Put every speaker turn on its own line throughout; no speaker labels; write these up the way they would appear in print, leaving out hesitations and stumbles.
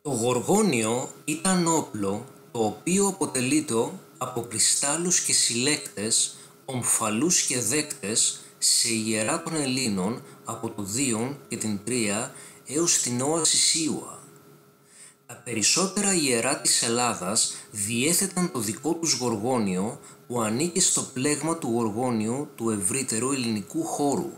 Το γοργόνιο ήταν όπλο το οποίο αποτελείται από κρυστάλλους και συλλέκτες, ομφαλούς και δέκτες σε ιερά των Ελλήνων από το 2 και την 3 έως την όαση Σίουα. Τα περισσότερα ιερά της Ελλάδας διέθεταν το δικό τους γοργόνιο που ανήκε στο πλέγμα του γοργόνιου του ευρύτερου ελληνικού χώρου.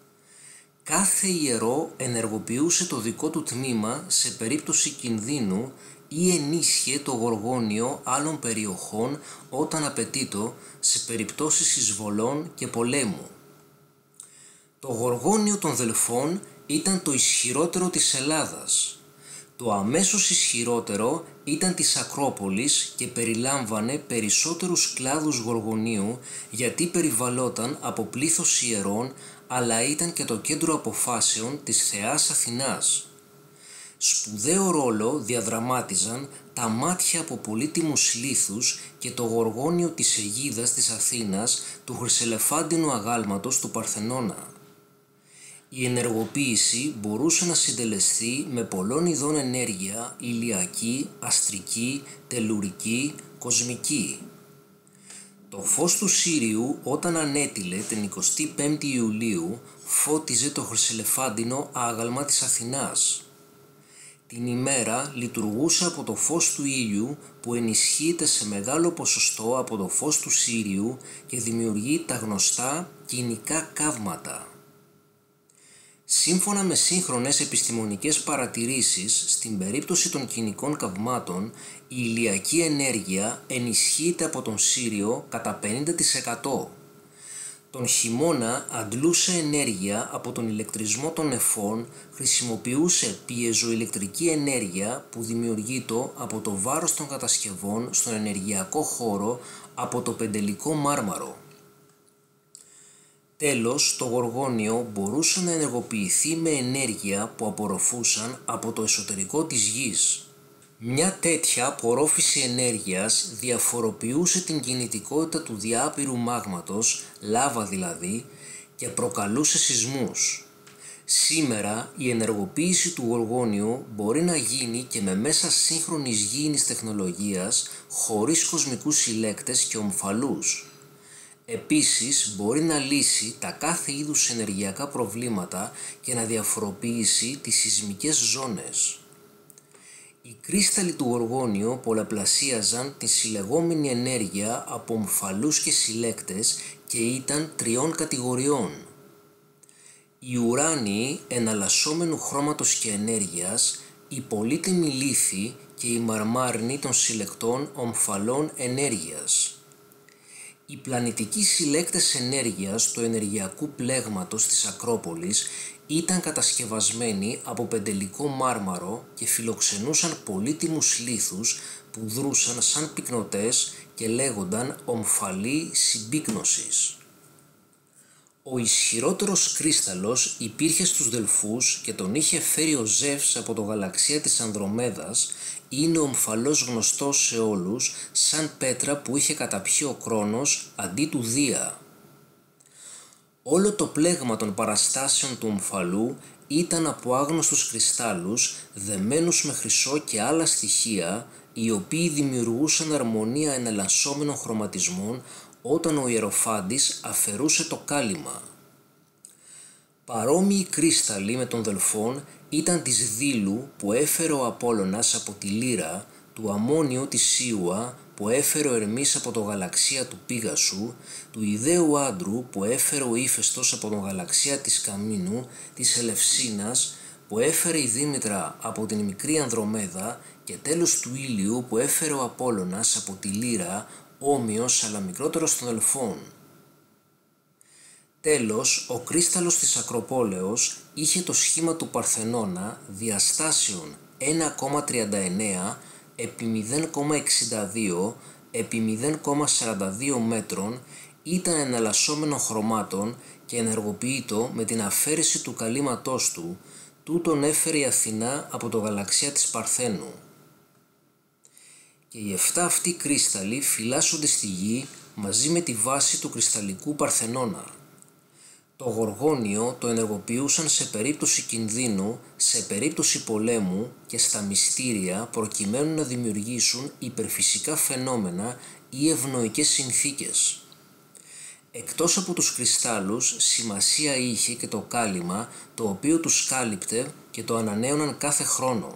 Κάθε ιερό ενεργοποιούσε το δικό του τμήμα σε περίπτωση κινδύνου ή ενίσχυε το γοργόνιο άλλων περιοχών όταν απαιτείτο σε περιπτώσεις εισβολών και πολέμου. Το γοργόνιο των Δελφών ήταν το ισχυρότερο της Ελλάδας. Το αμέσως ισχυρότερο ήταν της Ακρόπολης και περιλάμβανε περισσότερους κλάδους γοργονίου γιατί περιβαλλόταν από πλήθος ιερών, αλλά ήταν και το κέντρο αποφάσεων της θεάς Αθηνάς. Σπουδαίο ρόλο διαδραμάτιζαν τα μάτια από πολύτιμους λίθους και το γοργόνιο της αιγίδας της Αθήνας του χρυσελεφάντινου αγάλματος του Παρθενώνα. Η ενεργοποίηση μπορούσε να συντελεστεί με πολλών ειδών ενέργεια ηλιακή, αστρική, τελουρική, κοσμική. Το φως του Σύριου όταν ανέτειλε την 25η Ιουλίου φώτιζε το χρυσελεφάντινο άγαλμα της Αθηνάς. Την ημέρα λειτουργούσε από το φως του ήλιου που ενισχύεται σε μεγάλο ποσοστό από το φως του Σύριου και δημιουργεί τα γνωστά κοινικά καύματα. Σύμφωνα με σύγχρονες επιστημονικές παρατηρήσεις, στην περίπτωση των κοινικών καυμάτων, η ηλιακή ενέργεια ενισχύεται από τον Σύριο κατά 50%. Τον χειμώνα αντλούσε ενέργεια από τον ηλεκτρισμό των νεφών, χρησιμοποιούσε πιεζοηλεκτρική ενέργεια που δημιουργείται από το βάρος των κατασκευών στον ενεργειακό χώρο από το πεντελικό μάρμαρο. Τέλος, το γοργόνιο μπορούσε να ενεργοποιηθεί με ενέργεια που απορροφούσαν από το εσωτερικό της γης. Μια τέτοια απορρόφηση ενέργειας διαφοροποιούσε την κινητικότητα του διάπειρου μάγματος, λάβα δηλαδή, και προκαλούσε σεισμούς. Σήμερα η ενεργοποίηση του γοργόνιου μπορεί να γίνει και με μέσα σύγχρονης γήινης τεχνολογίας, χωρίς κοσμικούς συλλέκτες και ομφαλούς. Επίσης μπορεί να λύσει τα κάθε είδους ενεργειακά προβλήματα και να διαφοροποιήσει τις σεισμικές ζώνες. Οι κρύσταλλοι του γοργόνιου πολλαπλασίαζαν τη συλλεγόμενη ενέργεια από ομφαλούς και συλλέκτες και ήταν 3 κατηγοριών. Οι ουράνιοι εναλλασσόμενου χρώματος και ενέργειας, οι πολύτιμοι λίθοι και οι μαρμάρινοι των συλλεκτών ομφαλών ενέργειας. Οι πλανητικοί συλλέκτες ενέργειας του ενεργειακού πλέγματος της Ακρόπολης ήταν κατασκευασμένοι από πεντελικό μάρμαρο και φιλοξενούσαν πολύτιμους λίθους που δρούσαν σαν πυκνοτές και λέγονταν ομφαλοί συμπύκνωσης. Ο ισχυρότερος κρύσταλλος υπήρχε στους Δελφούς και τον είχε φέρει ο Ζεύς από το γαλαξία της Ανδρομέδας. Είναι ομφαλός γνωστός σε όλους σαν πέτρα που είχε καταπιεί ο Κρόνος αντί του Δία. Όλο το πλέγμα των παραστάσεων του ομφαλού ήταν από άγνωστους κρυστάλλους δεμένους με χρυσό και άλλα στοιχεία, οι οποίοι δημιουργούσαν αρμονία εναλλασσόμενων χρωματισμών όταν ο ιεροφάντης αφαιρούσε το κάλυμα. Παρόμοιοι κρύσταλλοι με των Δελφών ήταν της Δήλου που έφερε ο Απόλλωνας από τη Λύρα, του Αμμόνιου της Σίουα που έφερε ο Ερμής από το γαλαξία του Πήγασου, του Ιδαίου Άντρου που έφερε ο Ήφαιστος από τον γαλαξία της Καμίνου, της Ελευσίνας που έφερε η Δήμητρα από την μικρή Ανδρομέδα και τέλος του Ήλιου που έφερε ο Απόλλωνας από τη Λύρα, όμοιος αλλά μικρότερος των Δελφών. Τέλος, ο κρύσταλλος της Ακροπόλεως είχε το σχήμα του Παρθενώνα διαστάσεων 1,39 επί 0,62 επί 0,42 μέτρων, ήταν εναλλασσόμενο χρωμάτων και ενεργοποιείτο με την αφαίρεση του καλύματός του, τούτον έφερε η Αθηνά από το γαλαξία της Παρθένου. Και οι 7 αυτοί κρύσταλλοι φυλάσσονται στη γη μαζί με τη βάση του κρυσταλλικού Παρθενώνα. Το γοργόνιο το ενεργοποιούσαν σε περίπτωση κινδύνου, σε περίπτωση πολέμου και στα μυστήρια προκειμένου να δημιουργήσουν υπερφυσικά φαινόμενα ή ευνοϊκές συνθήκες. Εκτός από τους κρυστάλλους, σημασία είχε και το κάλυμα, το οποίο τους κάλυπτε και το ανανέωναν κάθε χρόνο.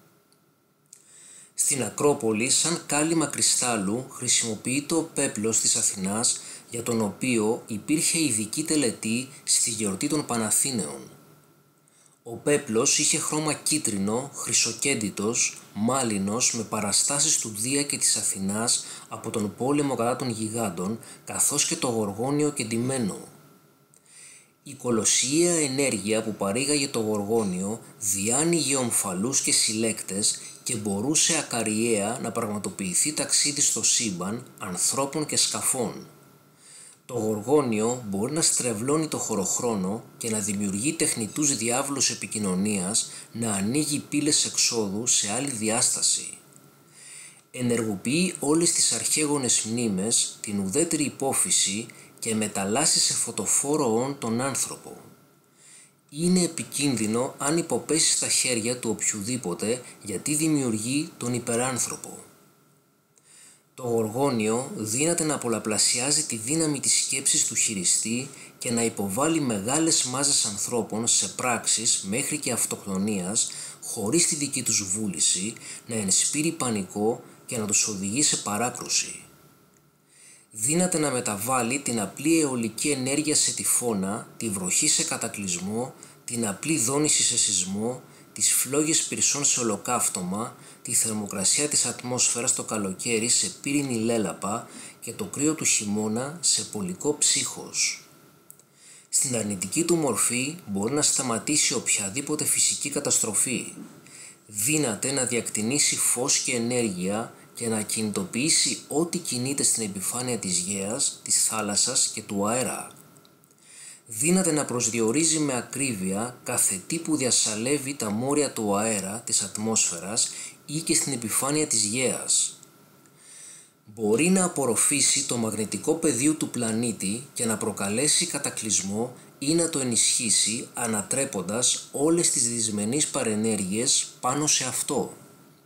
Στην Ακρόπολη, σαν κάλυμα κρυστάλλου, χρησιμοποιείται ο πέπλος της Αθηνάς, για τον οποίο υπήρχε ειδική τελετή στη γιορτή των Παναθήνεων. Ο πέπλος είχε χρώμα κίτρινο, χρυσοκέντητος, μάλινος, με παραστάσεις του Δία και της Αθηνάς από τον πόλεμο κατά των γιγάντων, καθώς και το γοργόνιο κεντημένο. Η κολοσσιαία ενέργεια που παρήγαγε το γοργόνιο διάνοιγε ομφαλούς και συλλέκτες και μπορούσε ακαριέα να πραγματοποιηθεί ταξίδι στο σύμπαν ανθρώπων και σκαφών. Το γοργόνιο μπορεί να στρεβλώνει το χωροχρόνο και να δημιουργεί τεχνητούς διάβλους επικοινωνίας, να ανοίγει πύλες εξόδου σε άλλη διάσταση. Ενεργοποιεί όλες τις αρχαίγονες μνήμες, την ουδέτερη υπόφυση και μεταλλάσσει σε φωτοφόρο όν τον άνθρωπο. Είναι επικίνδυνο αν υποπέσει στα χέρια του οποιουδήποτε, γιατί δημιουργεί τον υπεράνθρωπο. Το γοργόνιο δύναται να πολλαπλασιάζει τη δύναμη της σκέψης του χειριστή και να υποβάλει μεγάλες μάζες ανθρώπων σε πράξεις μέχρι και αυτοκτονίας, χωρίς τη δική τους βούληση, να ενσπείρει πανικό και να τους οδηγεί σε παράκρουση. Δύναται να μεταβάλει την απλή αιωλική ενέργεια σε τυφώνα, τη βροχή σε κατακλυσμό, την απλή δόνηση σε σεισμό, τις φλόγες πυρσών σε ολοκαύτωμα, τη θερμοκρασία της ατμόσφαιρας το καλοκαίρι σε πύρινη λέλαπα και το κρύο του χειμώνα σε πολικό ψύχος. Στην αρνητική του μορφή μπορεί να σταματήσει οποιαδήποτε φυσική καταστροφή. Δύναται να διακτηνήσει φως και ενέργεια και να κινητοποιήσει ό,τι κινείται στην επιφάνεια της γέας, της θάλασσας και του αέρα. Δύναται να προσδιορίζει με ακρίβεια κάθε τι που διασαλεύει τα μόρια του αέρα, της ατμόσφαιρας ή και στην επιφάνεια της γέας. Μπορεί να απορροφήσει το μαγνητικό πεδίο του πλανήτη και να προκαλέσει κατακλυσμό ή να το ενισχύσει ανατρέποντας όλες τις δυσμενείς παρενέργειες πάνω σε αυτό.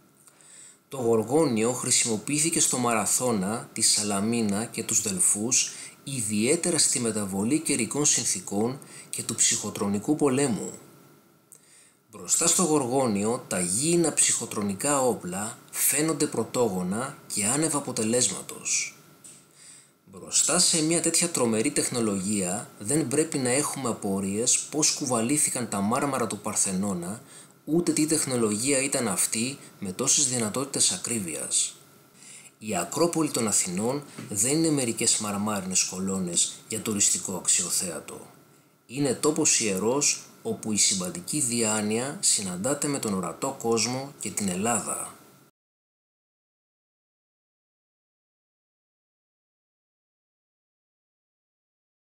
Το γοργόνιο χρησιμοποιήθηκε στο Μαραθώνα, τη Σαλαμίνα και τους Δελφούς, ιδιαίτερα στη μεταβολή καιρικών συνθηκών και του ψυχοτρονικού πολέμου. Μπροστά στο γοργόνιο, τα γήινα ψυχοτρονικά όπλα φαίνονται πρωτόγωνα και άνευ αποτελέσματος. Μπροστά σε μια τέτοια τρομερή τεχνολογία δεν πρέπει να έχουμε απορίες πώς κουβαλήθηκαν τα μάρμαρα του Παρθενώνα, ούτε τι τεχνολογία ήταν αυτή με τόσες δυνατότητες ακρίβειας. Η Ακρόπολη των Αθηνών δεν είναι μερικές μαρμάρινες κολόνες για τουριστικό αξιοθέατο. Είναι τόπος ιερός όπου η συμπαντική διάνοια συναντάται με τον ορατό κόσμο και την Ελλάδα.